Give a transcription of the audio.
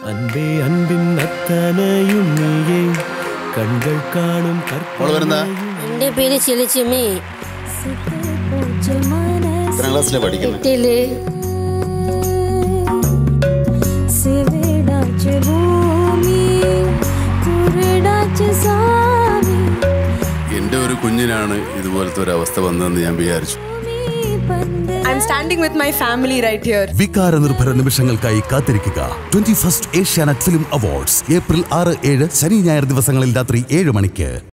അൻപേ അൻപിൻ അത്തനയും നീയേ കൺകൾ കാണും എന്റെ പേര് ചിലച്ചമ്മി. പഠിക്കുന്നത് എന്റെ ഒരു കുഞ്ഞിനാണ് ഇതുപോലത്തെ ഒരു അവസ്ഥ വന്നതെന്ന് ഞാൻ വിചാരിച്ചു. I'm standing with my family right here. വികാര നിർഭര നിമിഷങ്ങൾക്കായി കാത്തിരിക്കുക 21st Asianet film awards April 6, 7 ശനി ഞായർ ദിവസങ്ങളിൽ രാത്രി 7 മണിക്ക്.